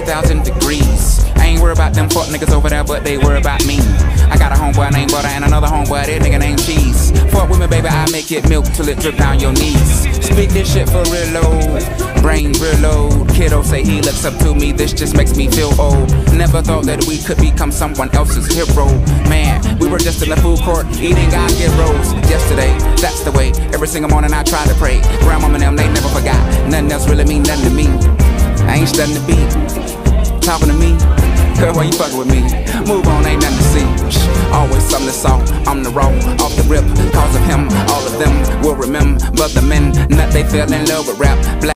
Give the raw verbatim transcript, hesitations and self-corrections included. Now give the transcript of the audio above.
thousand degrees. I ain't worried about them fuck niggas over there, but they worry about me. I got a homeboy named Butter and another homeboy, that nigga named Cheese. Fuck with me, baby, I make it milk till it drip down your knees. Speak this shit for real low, brain real low. Kiddo say he looks up to me, this just makes me feel old. Never thought that we could become someone else's hero. Man, we were just in the food court, eating our heroes. Yesterday, that's the way, every single morning I try to pray. Grandmama and them, they never forgot, nothing else really mean nothing to me. I ain't studying the beat, talking to me. Girl, why you fucking with me? Move on, ain't nothing to see. Shh, always something to saw. I'm the raw, off the rip. Cause of him, all of them will remember the men that they fell in love with rap. Black